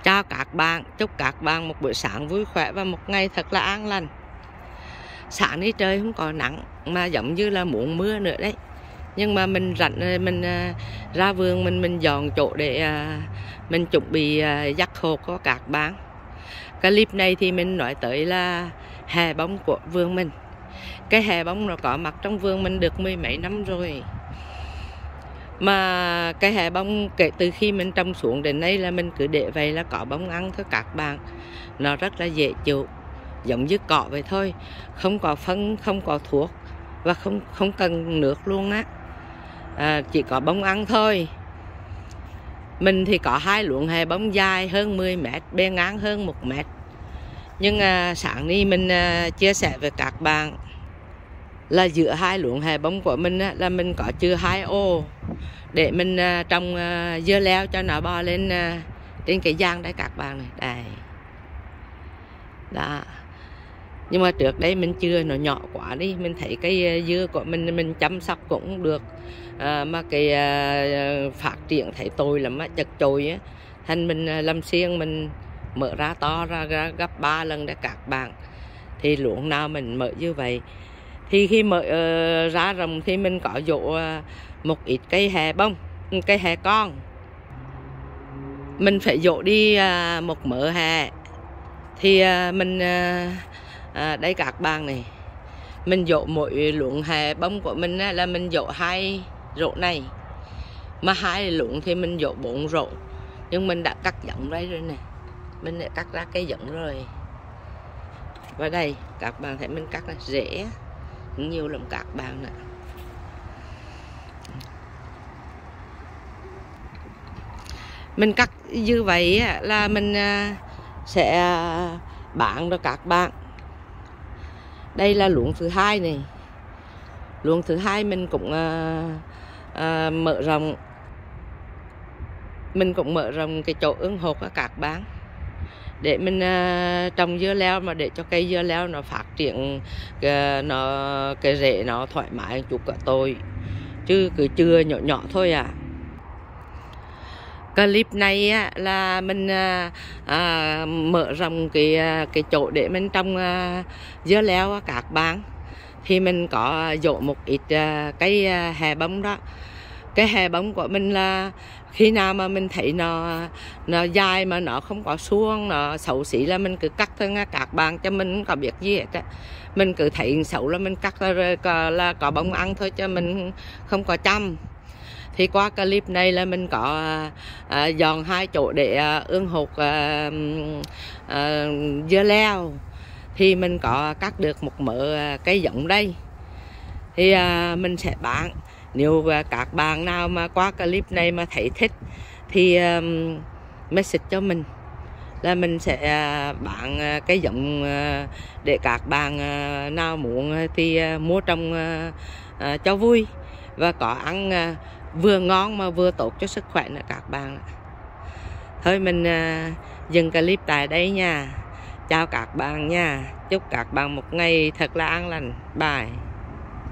Chào các bạn, chúc các bạn một buổi sáng vui khỏe và một ngày thật là an lành. Sáng đi trời không có nắng mà giống như là muốn mưa nữa đấy. Nhưng mà mình rảnh, mình ra vườn mình dọn chỗ để mình chuẩn bị dắt hột của các bạn. Clip này thì mình nói tới là hè bông của vườn mình. Cái hè bông nó có mặt trong vườn mình được mười mấy năm rồi. Mà cái hè bông kể từ khi mình trồng xuống đến nay là mình cứ để vậy là có bông ăn thôi các bạn. Nó rất là dễ chịu, giống như cỏ vậy thôi, không có phân, không có thuốc và không cần nước luôn á. Chỉ có bông ăn thôi. Mình thì có hai luống hè bông dài hơn 10 mét, bề ngang hơn 1 mét. Nhưng sáng nay mình chia sẻ với các bạn là giữa hai luống hè bông của mình là mình có chừa 2 ô để mình trồng dưa leo cho nó bò lên trên cái giang đấy các bạn này. Đây. Đó. Nhưng mà trước đây mình chừa nó nhỏ quá đi, mình thấy cái dưa của mình chăm sóc cũng được, mà cái phát triển thấy tồi lắm á, chật chội á, thành mình làm xiên mình mở ra to ra gấp 3 lần đấy các bạn. Thì luống nào mình mở như vậy thì khi mở ra rồng thì mình có dỗ một ít cây hè bông, cây hè con. Mình phải dỗ đi một mớ hè. Thì mình đây các bạn này, mình dỗ mỗi luống hè bông của mình là mình dỗ 2 rổ này. Mà 2 luống thì mình dỗ 4 rổ. Nhưng mình đã cắt giống đây rồi nè. Mình đã cắt ra cây giống rồi. Và đây các bạn thấy mình cắt là rễ nhiều lắm các bạn nè. Mình cắt như vậy là mình sẽ bán cho các bạn. Đây là luống thứ 2 này. Luống thứ 2 mình cũng mở rộng. Mình cũng mở rộng cái chỗ ương hột của các bạn. Để mình trồng dưa leo mà để cho cây dưa leo nó phát triển, cái rễ nó thoải mái chút cả tôi. Chứ cứ chừa nhỏ nhỏ thôi à. Clip này là mình mở rộng cái chỗ để mình trồng dưa leo các bạn. Thì mình có dỗ một ít cây hè bông đó. Cái hè bông của mình là khi nào mà mình thấy nó dài mà nó không có suông, nó xấu xí là mình cứ cắt thôi nha các bạn, cho mình không có biết gì hết á. Mình cứ thấy xấu là mình cắt rồi là có bông ăn thôi, cho mình không có chăm. Thì qua clip này là mình có dọn 2 chỗ để ương hột dưa leo. Thì mình có cắt được một mớ cây giống đây. Thì mình sẽ bán. Nếu các bạn nào mà qua clip này mà thấy thích thì message cho mình là mình sẽ bán cái giống để các bạn nào muốn thì mua trồng cho vui và có ăn vừa ngon mà vừa tốt cho sức khỏe nữa các bạn. Thôi mình dừng clip tại đây nha. Chào các bạn nha. Chúc các bạn một ngày thật là an lành. Bye.